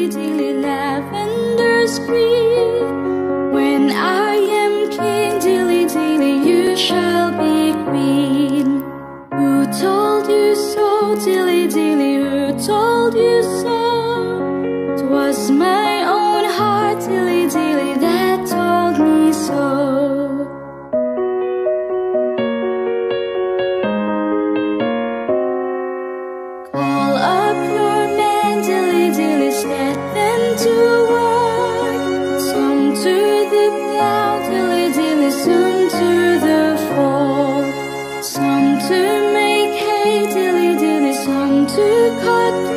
dilly dilly lavender's green. When I am king, dilly dilly, you shall be queen. Who told you so, dilly dilly, who told you so? 'Twas my own heart, dilly dilly, that told me so. Call up your men, dilly dilly, set them to work. Some to the plow, dilly dilly, some to the fork. Some to make hay, dilly dilly, some to cut